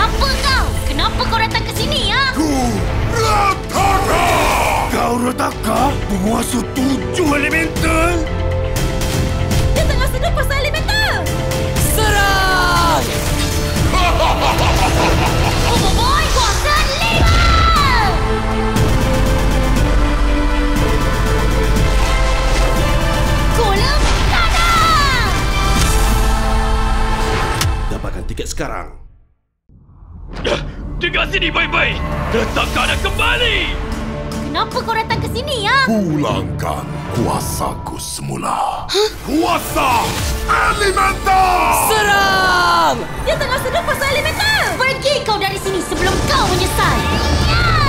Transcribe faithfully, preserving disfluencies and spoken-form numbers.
Siapa kau? Kenapa kau datang ke sini, ya? Ku Rataka! Kau Rataka? Penguasa tujuh elemental? Dia tengah sedar pasal elemental! Serang! Overboy kuasa lima! Golem tanah! Dapatkan tiket sekarang. Dengar sini baik-baik. Rataka dah kembali. Kenapa kau datang ke sini, ya? Pulangkan kuasaku semula. Huh? Kuasa elemental! Serang! Dia tengah sedar pasal elemental! Pergi kau dari sini sebelum kau menyesal! Ya!